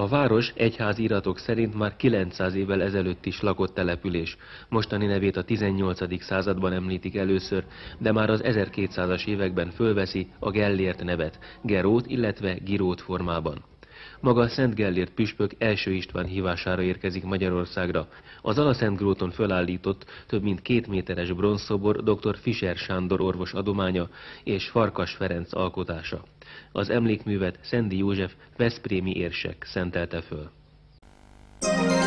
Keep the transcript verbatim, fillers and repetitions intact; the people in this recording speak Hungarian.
A város egyházi iratok szerint már kilencszáz évvel ezelőtt is lakott település. Mostani nevét a tizennyolcadik században említik először, de már az ezerkétszázas években fölveszi a Gellért nevet, Gerót, illetve Girót formában. Maga Szent Gellért püspök első István hívására érkezik Magyarországra. Az Alaszentgróton fölállított több mint két méteres bronzszobor dr. Fischer Sándor orvos adománya és Farkas Ferenc alkotása. Az emlékművet Szendi József veszprémi érsek szentelte föl.